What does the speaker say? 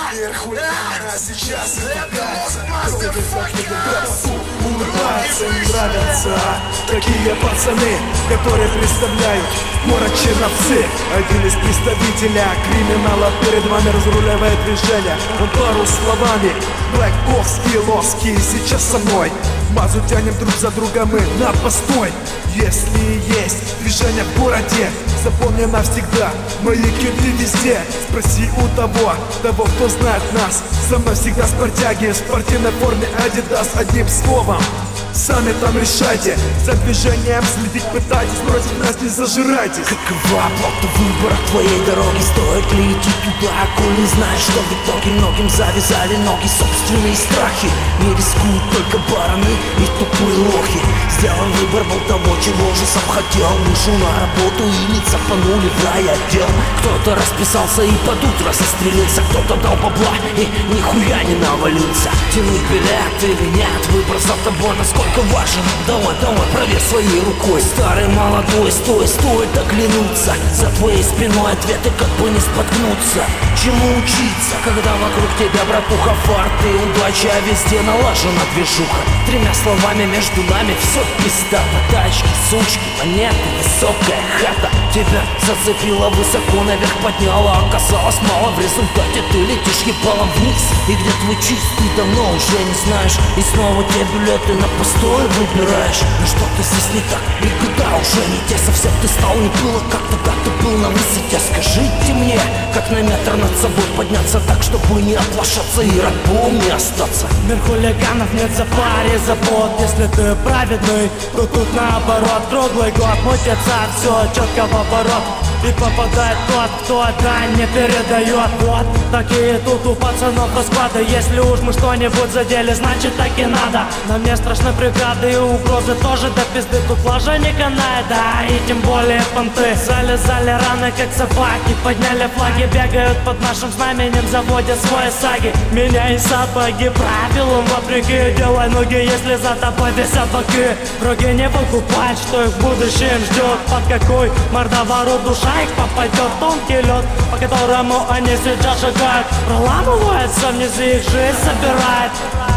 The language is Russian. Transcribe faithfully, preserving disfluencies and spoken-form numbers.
Вверх ульяна, сейчас это улыбаются, им нравятся такие пацаны, которые представляют город Черновцы. Один из представителей криминала перед вами разруливает движение. Он пару словами блэкбокс и лоски сейчас со мной. Мазу тянем друг за друга мы на постой. Если есть движение в городе, запомни навсегда, мои киты везде. Спроси у того, того, кто знает нас. Со мной всегда спортяги в спортивной форме Adidas. Одним словом, сами там решайте. За движением следить пытайтесь, против нас не зажирайтесь. Какова плата выбора твоей дороги? Стоит ли идти туда, коль не знаешь, что в итоге многим завязали ноги собственные страхи? Не рискуют только бараны и тупые лохи. Сделал выбор, был того, чего же сам хотел. Вышел на работу и не цапанули в райотдел. Кто-то расписался и под утро застрелился, кто-то дал бабла и нихуя не навалился. Тянуть билет или нет, выбор за тобой, насколько важен. Давай, давай, проверь своей рукой. Старый, молодой, стой, стоит оглянуться. За твоей спиной ответы, как бы не споткнуться. Чему учиться, когда вокруг тебя, братуха, фарт и удача, а везде налажена движуха. Тремя словами между нами все пизда. Тачки, сучки, монеты, высокая хата. Тебя зацепила, высоко наверх подняла. Оказалось мало, в результате ты летишь ебалом вниз. И где твой чист, ты давно уже не знаешь. И снова те билеты на постой выбираешь. Но что-то здесь не так, и года уже не те. Совсем ты стал, не было, как тогда ты был на высоте. Скажите мне, как на метр над собой подняться так, чтобы не оплошаться и рабом не остаться. Мир хулиганов, нет за паре забот. Если ты праведный, то тут наоборот. Круглый год мутится, все четко в оборот. И попадает тот, кто дань не передает. Вот такие тут у пацанов расклады. Если уж мы что-нибудь задели, значит так и надо. Нам не страшны преграды и угрозы тоже до пизды. Тут лажа не канает, да и тем более понты. Залезали раны, как собаки, подняли флаги, бегают под нашим знаменем, заводят свои саги. Меняй сапоги правилам вопреки. Делай ноги, если за тобой висят боки. Враги не покупают, что их в будущем ждет. Под какой мордоворот душа их попадет. Тонкий лед, по которому они сейчас шагают. Проламывается внизу, их жизнь собирает.